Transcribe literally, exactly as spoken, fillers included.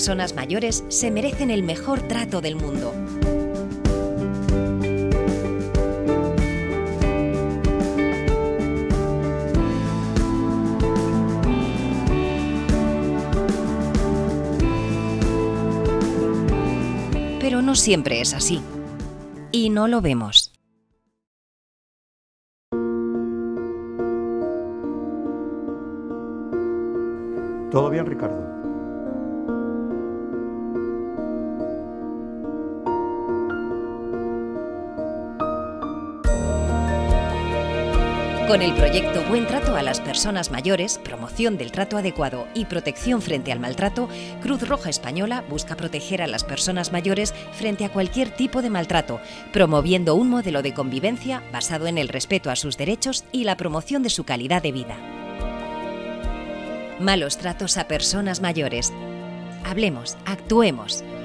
personas mayores se merecen el mejor trato del mundo. Pero no siempre es así. Y no lo vemos. ¿Todo bien, Ricardo? Con el proyecto Buen Trato a las Personas Mayores, promoción del trato adecuado y protección frente al maltrato, Cruz Roja Española busca proteger a las personas mayores frente a cualquier tipo de maltrato, promoviendo un modelo de convivencia basado en el respeto a sus derechos y la promoción de su calidad de vida. Malos tratos a personas mayores. Hablemos, actuemos.